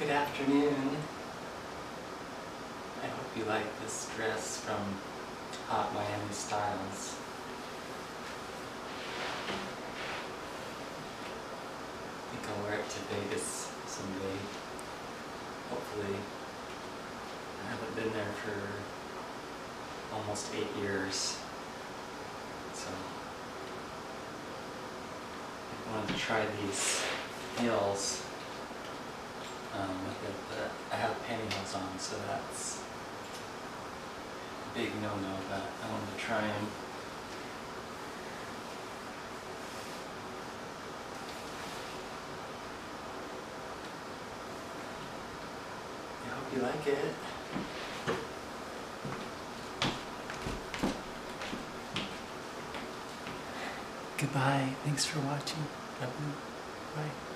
Good afternoon. I hope you like this dress from Hot Miami Styles. I think I'll wear it to Vegas someday. Hopefully. I haven't been there for almost 8 years. So I wanted to try these heels with it, but I have pantyhose on, so that's a big no-no, but I wanted to try them. I hope you like it. Goodbye. Thanks for watching. Love you. Bye.